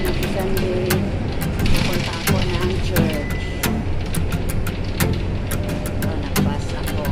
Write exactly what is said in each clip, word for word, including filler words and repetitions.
happy Sunday. Pupunta ako ng church. So, nag-bus ako.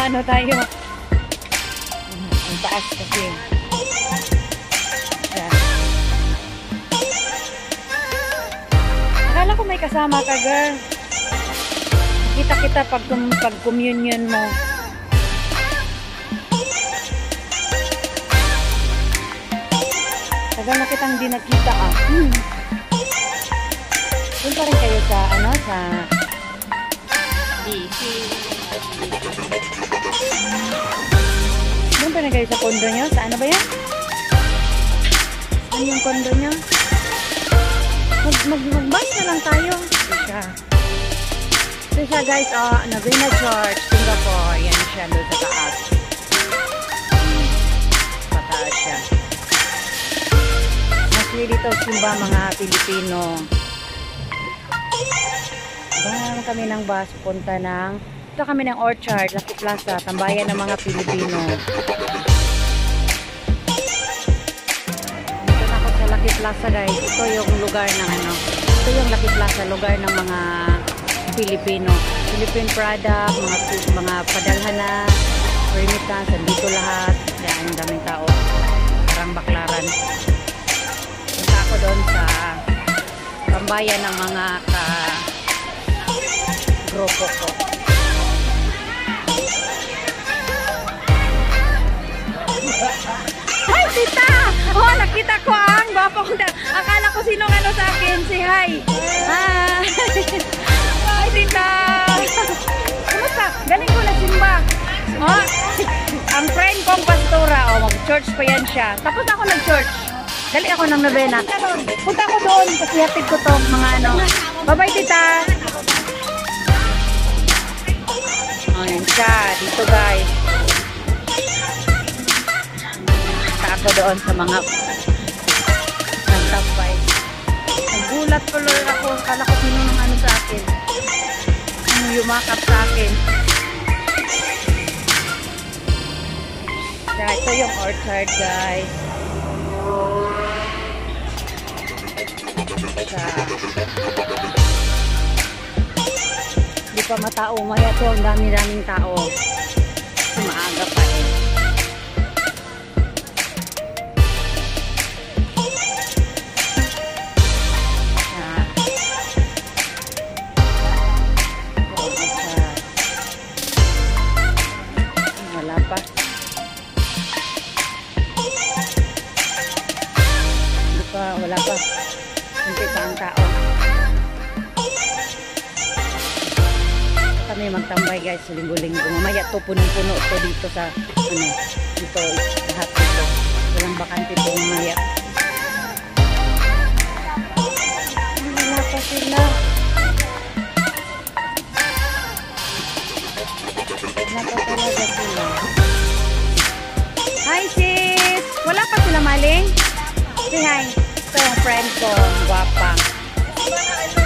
Ano tayo? Ang taas kasi. Ayan. Akala ko may kasama ka, girl. Kita-kita pag, pag communion mo. Tagal na kitang di nakita ah. Hmm. Doon pa rin kayo sa, ano, sa D C. Doon pa rin kayo sa kondo nyo? Sa ano ba yan? Saan yung kondo nyo? Mag, mag, mag-bus na lang tayo. Ito siya. Ito siya guys, oh, Novena Church, Singapore. Yan siya, doon sa taas. Hmm. Sa taas siya. Mostly dito simba mga Pilipino. Bahan kami ng bus, punta ng ito kami ng Orchard, Lucky Plaza, tambayan ng mga Pilipino. Dito na ako sa Lucky Plaza guys. Ito yung lugar ng ano, ito yung Lucky Plaza, lugar ng mga Pilipino. Philippine product, mga, mga padalhana, remittance, dito lahat. Yan, ang daming tao. Parang baklaran. Punta ako doon sa tambayan ng mga ka grupo ko. Hi, tita! Oh, nakita ko ang gwapo ko na. Akala ko sino ano sa akin. Si hi. Hi. Hi, tita. Kumusta? Galing ko na simba. Oh, ang friend kong pastora. Oh, mag-church pa yan siya. Tapos ako nag-church. Dali ako ng novena. Punta ko doon kasi hatid ko to mga ano. Bye-bye, tita. Ayan siya. Dito, guys. Punta ako doon sa mga nagtapay. Nagulat ko lord ako. Kala ko sino ng ano sa akin. Ano yumakap sa akin. Kaya ito yung orchard, guys. Sa di pa matao. Maya to ang dami-daming tao. Maaga pa eh. Ah. Wala pa. Di pa, wala pa. Hindi pa ang tao. Kami magtambay guys sa linggo-linggo. Mamaya to punong-puno to dito sa ano, dito lahat dito. Walang bakante po mamaya. Wala pa sila. Wala pa talaga sila. Hi sis! Wala pa sila maling? Say hi. Ito yung friend ko. Guwapa.